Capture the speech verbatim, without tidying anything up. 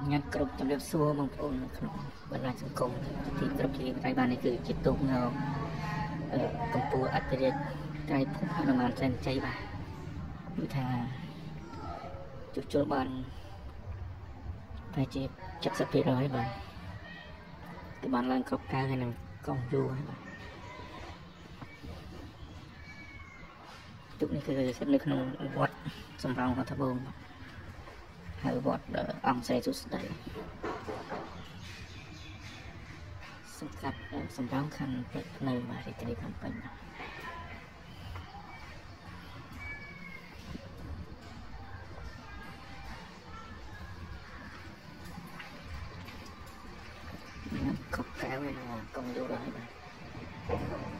nhát cột trong lớp xua mong ôn không bật lại sân công thì cột thì tay bàn này cứ chỉ tung nào công phu ắt để tay phun hoa nồng sen cháy bà như thà chụp cho bạn tay chỉ chắc sắp hết rồi bà cái bàn lên cột cao hay là công vua chụp nàyคือเส้นเล็กน้อยวัดสำรองของทบงให้วัดองใส่สุดใดสกัดสำรองคันเป็ดในมาที่จะได้ทำเป็นขอบแก้วเลยนะกองดูร้อยไป